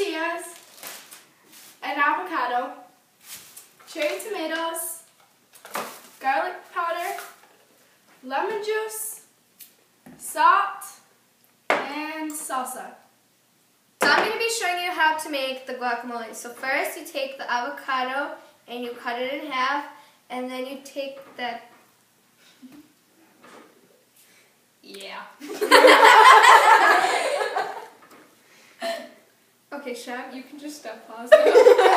tortillas, an avocado, cherry tomatoes, garlic powder, lemon juice, salt, and salsa. So I'm going to be showing you how to make the guacamole. So first you take the avocado and you cut it in half, and then you take that. Yeah. Okay, Shab, you can just stop pausing.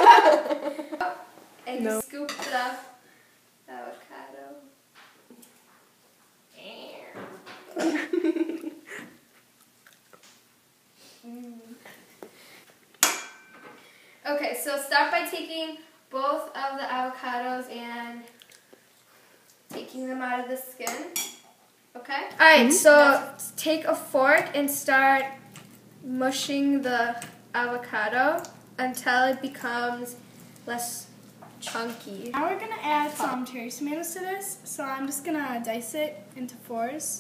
And you scoop the avocado. Okay, so start by taking both of the avocados and taking them out of the skin. Okay? Alright, so take a fork and start mushing the avocado until it becomes less chunky. Now we're going to add some cherry tomatoes to this, so I'm just going to dice it into 4s.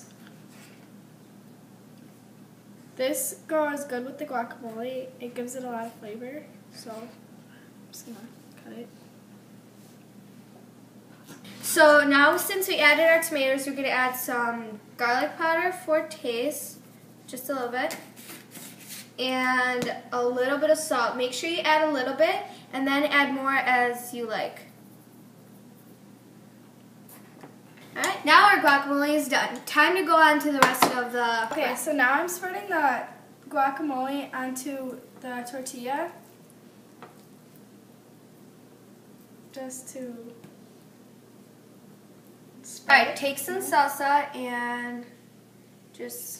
This goes good with the guacamole. It gives it a lot of flavor, so I'm just going to cut it. So now since we added our tomatoes, we're going to add some garlic powder for taste, just a little bit, and a little bit of salt. Make sure you add a little bit and then add more as you like. Alright, now our guacamole is done. Time to go on to the rest of the... Okay, so now I'm spreading the guacamole onto the tortilla. Just to... Alright, take some salsa and just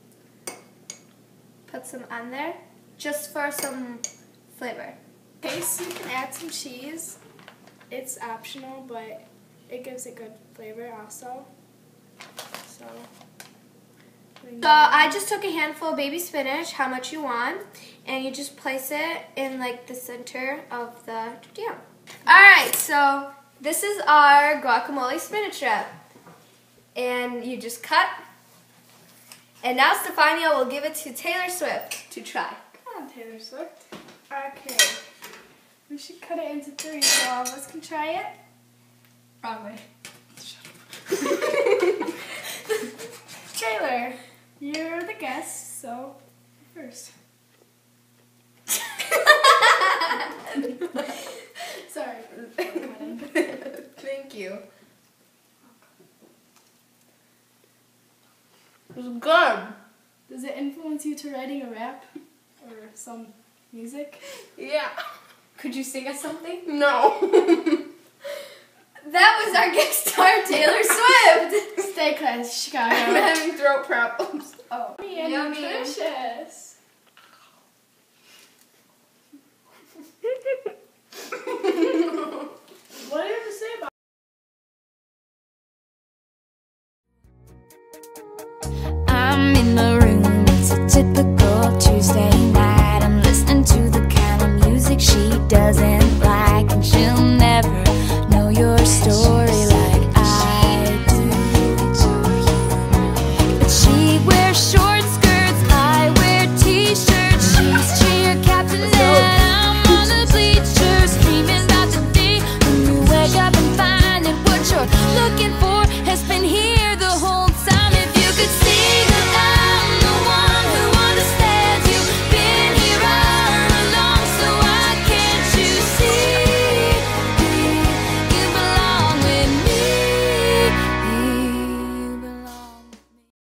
put some on there, just for some flavor. Okay, so you can add some cheese. It's optional, but it gives it good flavor also. So I just took a handful of baby spinach, how much you want, and you just place it in like the center of the tortilla. Alright, so this is our guacamole spinach wrap. And you just cut. And now Stefania will give it to Taylor Swift to try. Come on, Taylor Swift. Okay. We should cut it into 3 so all of us can try it. Wrong way. Taylor, you're the guest, so first. Sorry for cutting. Thank you. It was good. Does it influence you to writing a rap or some music? Yeah. Could you sing us something? No. That was our guest star, Taylor Swift. Stay class, Chicago. I'm having throat problems. Oh, Yummy. nutritious. What do you have to say about I'm in my room, it's a typical Tuesday night. I'm listening to the kind of music she doesn't like, and she'll never know your story like I do. But she wears short